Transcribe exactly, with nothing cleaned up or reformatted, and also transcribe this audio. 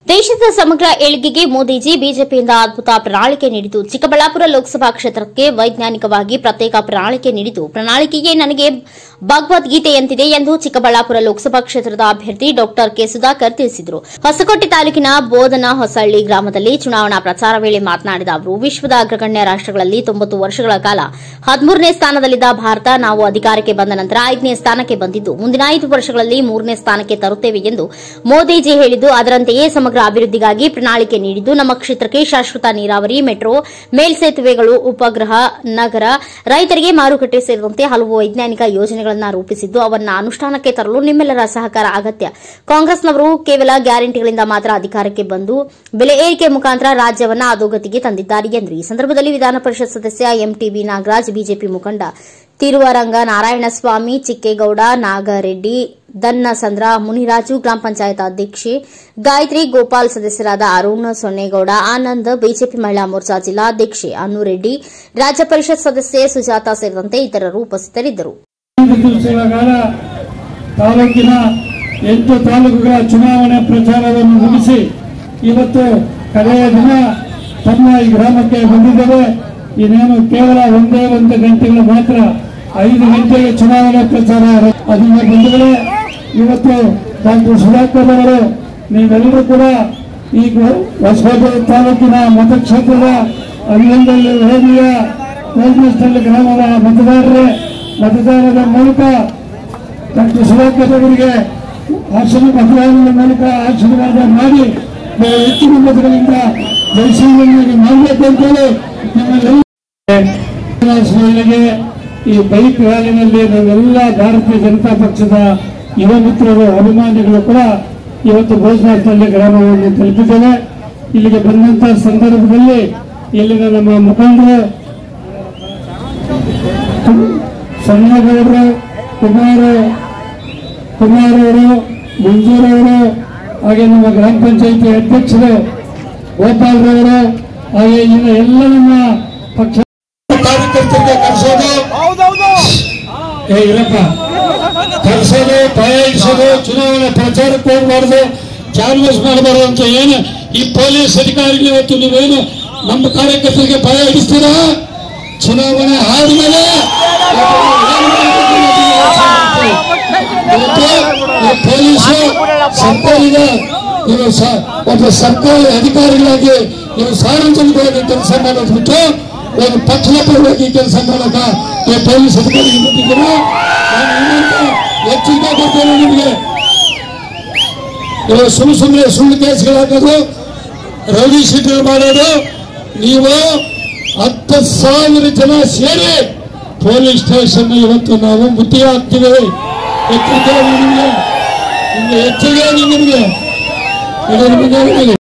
ದೇಶದ ಸಮಗ್ರ ಏಳಿಗೆಗೆ ಮೋದಿಜಿ ಬಿಜೆಪಿಯಿಂದ ಅದ್ಭುತ ಪ್ರಣಾಳಿಕೆ ನೀಡಿತು. ಚಿಕ್ಕಬಳ್ಳಾಪುರ ಲೋಕಸಭಾ ಕ್ಷೇತ್ರಕ್ಕೆ ವೈಜ್ಞಾನಿಕವಾಗಿ ಪ್ರತ್ಯೇಕ ಪ್ರಣಾಳಿಕೆ ನೀಡಿತು. ಪ್ರಣಾಳಿಕೆಗೆ ನನಗೆ ಭಗವದ್ಗೀತೆಯಂತಿದೆ ಎಂದು ಚಿಕ್ಕಬಳ್ಳಾಪುರ ಲೋಕಸಭಾ ಕ್ಷೇತ್ರದ ಅಭ್ಯರ್ಥಿ ಡಾ ಕೆ ಸುಧಾಕರ್ ತಿಳಿಸಿದರು. ಹೊಸಕೋಟೆ ತಾಲೂಕಿನ ಬೋಧನ ಹೊಸಹಳ್ಳಿ ಗ್ರಾಮದಲ್ಲಿ ಚುನಾವಣಾ ಪ್ರಚಾರ ವೇಳೆ ಮಾತನಾಡಿದ ಅವರು, ವಿಶ್ವದ ಅಗ್ರಗಣ್ಯ ರಾಷ್ಟಗಳಲ್ಲಿ ತೊಂಬತ್ತು ವರ್ಷಗಳ ಕಾಲ ಹದಿಮೂರನೇ ಸ್ಥಾನದಲ್ಲಿದ್ದ ಭಾರತ ನಾವು ಅಧಿಕಾರಕ್ಕೆ ಬಂದ ನಂತರ ಐದನೇ ಸ್ಥಾನಕ್ಕೆ ಬಂದಿದ್ದು, ಮುಂದಿನ ಐದು ವರ್ಷಗಳಲ್ಲಿ ಮೂರನೇ ಸ್ಥಾನಕ್ಕೆ ತರುತ್ತೇವೆ ಎಂದು ಮೋದಿಜಿ ಹೇಳಿದ್ದು, ಅದರಂತೆಯೇ ಸಮಗ್ರ ಅಭಿವೃದ್ಧಿಗಾಗಿ ಪ್ರಣಾಳಿಕೆ ನೀಡಿದ್ದು, ನಮ್ಮ ಕ್ಷೇತ್ರಕ್ಕೆ ಶಾಶ್ವತ ನೀರಾವರಿ, ಮೆಟ್ರೋ, ಮೇಲ್ಸೇತುವೆಗಳು, ಉಪಗ್ರಹ ನಗರ, ರೈತರಿಗೆ ಮಾರುಕಟ್ಟೆ ಸೇರಿದಂತೆ ಹಲವು ವೈಜ್ಞಾನಿಕ ಯೋಜನೆಗಳನ್ನು ರೂಪಿಸಿದ್ದು, ಅವನ್ನು ಅನುಷ್ಠಾನಕ್ಕೆ ತರಲು ನಿಮ್ಮೆಲ್ಲರ ಸಹಕಾರ ಅಗತ್ಯ. ಕಾಂಗ್ರೆಸ್ನವರು ಕೇವಲ ಗ್ಯಾರಂಟಿಗಳಿಂದ ಮಾತ್ರ ಅಧಿಕಾರಕ್ಕೆ ಬಂದು ಬೆಲೆ ಏರಿಕೆ ಮುಖಾಂತರ ರಾಜ್ಯವನ್ನು ಅಧೋಗತಿಗೆ ತಂದಿದ್ದಾರೆ ಎಂದರು. ಈ ಸಂದರ್ಭದಲ್ಲಿ ವಿಧಾನ ಪರಿಷತ್ ಸದಸ್ಯ ಎಂಟಿಬಿ ನಾಗರಾಜ್, ಬಿಜೆಪಿ ಮುಖಂಡ ತಿರುವರಂಗ ನಾರಾಯಣಸ್ವಾಮಿ, ಚಿಕ್ಕೇಗೌಡ, ನಾಗರೆಡ್ಡಿ, ದನ್ನಸಂದ್ರ, ಮುನಿರಾಜು, ಗ್ರಾಮ ಪಂಚಾಯತ್ ಅಧ್ಯಕ್ಷೆ ಗಾಯತ್ರಿ, ಗೋಪಾಲ್, ಸದಸ್ಯರಾದ ಅರುಣ್, ಸೊನ್ನೇಗೌಡ, ಆನಂದ್, ಬಿಜೆಪಿ ಮಹಿಳಾ ಮೋರ್ಚಾ ಜಿಲ್ಲಾಧ್ಯಕ್ಷೆ ಅನ್ನುರೆಡ್ಡಿ, ರಾಜ್ಯ ಪರಿಷತ್ ಸದಸ್ಯೆ ಸುಜಾತ ಸೇರಿದಂತೆ ಇತರರು ಉಪಸ್ಥಿತರಿದ್ದರು. ತಾಲೂಕಿನ ಎಂಟು ತಾಲೂಕುಗಳ ಚುನಾವಣೆ ಪ್ರಚಾರವನ್ನು ಮುಗಿಸಿ ಇವತ್ತು ಕಡೆಯ ದಿನ ತಮ್ಮ ಈ ಗ್ರಾಮಕ್ಕೆ ಬಂದಿದ್ದೇವೆ. ಇನ್ನೇನು ಕೇವಲ ಒಂದೇ ಒಂದು ಗಂಟೆಗಳು ಮಾತ್ರ, ಐದು ಗಂಟೆಗೆ ಚುನಾವಣಾ ಪ್ರಚಾರ. ಅದನ್ನ ಬಂಧುಗಳೇ, ಇವತ್ತು ಡಾಕ್ಟರ್ ಸುಧಾಕರ್ ಅವರು ನೀವೆಲ್ಲರೂ ಕೂಡ ಈ ಹೊಸಕೋಟೆ ತಾಲೂಕಿನ ಮತಕ್ಷೇತ್ರದ ಹನ್ನೊಂದರಲ್ಲಿ ಹೋಬಳಿಯ ಕೋಲ್ಮಸ್ಟಲ್ ಗ್ರಾಮದ ಮತದಾರರೇ, ಮತದಾನದ ಮೂಲಕ ಡಾಕ್ಟರ್ ಸುಧಾಕರ್ ಅವರಿಗೆ ಆಶೀರ್ವಾದ ಮತದಾನದ ಮೂಲಕ ಆಶೀರ್ವಾದ ಮಾಡಿ ಹೆಚ್ಚಿನ ಮತಗಳಿಂದ ಜಯಶೀಲನಾಗಿ ಮಾಡಬೇಕು ಅಂತೇಳಿ ನಮ್ಮೆಲ್ಲ ಈ ಬೈಕ್ ರ್ಯಾಲಿನಲ್ಲಿ ನಾವೆಲ್ಲ ಭಾರತೀಯ ಜನತಾ ಪಕ್ಷದ ಯುವ ಮಿತ್ರರು, ಅಭಿಮಾನಿಗಳು ಕೂಡ ಇವತ್ತು ಭೋಜನಹಳ್ಳಿ ಗ್ರಾಮವನ್ನು ತಲುಪಿದ್ದೇವೆ. ಇಲ್ಲಿಗೆ ಬಂದಂತಹ ಸಂದರ್ಭದಲ್ಲಿ ಇಲ್ಲಿನ ನಮ್ಮ ಮುಖಂಡರು ಸಣ್ಣಗೌಡರು, ಕುಮಾರ್ ಕುಮಾರ್ ಅವರು, ಮಂಜೂರವರು, ಹಾಗೆ ನಮ್ಮ ಗ್ರಾಮ ಪಂಚಾಯಿತಿ ಅಧ್ಯಕ್ಷರು ಗೋಪಾಲ್ರವರು, ಹಾಗೆ ಇನ್ನು ಎಲ್ಲ ನಮ್ಮ ಪಕ್ಷ ಕಾರ್ಯಕರ್ತರಿಗೆ ಕರೆಸೋದು, ಏ ಇರಪ್ಪ ಕರೆಸೋದು, ತಯಾರಿಸೋದು, ಚುನಾವಣೆ ಪ್ರಚಾರಕ್ಕೆ ಹೋಗಬಾರ್ದು, ಕ್ಯಾನ್ವಸ್ ಮಾಡಬಾರ್ದು ಅಂತ ಏನು ಈ ಪೊಲೀಸ್ ಅಧಿಕಾರಿಗಳು ಇವತ್ತು ನೀವೇನು ನಮ್ಮ ಕಾರ್ಯಕರ್ತರಿಗೆ ಭಯ ಹಿಡಿಸ್ತೀರಾ? ಚುನಾವಣೆ ಆದ್ಮೇಲೆ ಪೊಲೀಸು ಸರ್ಕಾರದ ನೀವು ಒಬ್ಬ ಸರ್ಕಾರಿ ಅಧಿಕಾರಿಗಳಾಗಿ ನೀವು ಸಾರ್ವಜನಿಕವಾಗಿ ಕೆಲಸ ಮಾಡೋದು ಬಿಟ್ಟು ಒಂದು ಪಕ್ಷದ ಪರವಾಗಿ ಕೆಲಸ ಮಾಡಕ ಈ ಪೊಲೀಸ್ ಅಧಿಕಾರಿಗೆ ಬಂದಿದ್ದೀರಾ? ನಾನು ಎಚ್ಚರಿಕೆ ಕೊಡ್ತೇನೆ ನಿಮಗೆ. ನೀವು ಸುಮ್ಮನೆ ಸುಮ್ಮನೆ ಸುಳ್ಳು ಕೇಸ್ಗಳು ಹಾಕೋದು, ರೌಡಿ ಶೀಟರ್ ಮಾಡೋದು, ನೀವು ಹತ್ತು ಸಾವಿರ ಜನ ಸೇರಿ ಪೊಲೀಸ್ ಸ್ಟೇಷನ್ ಇವತ್ತು ನಾವು ಮುತ್ತಿಗೆ ಹಾಕ್ತೀವಿ. ಎಚ್ಚರಿಕೆ ನಿಮಗೆ, ನಿಮಗೆ ಎಚ್ಚರಿಕೆ ನಿಮಗೆ.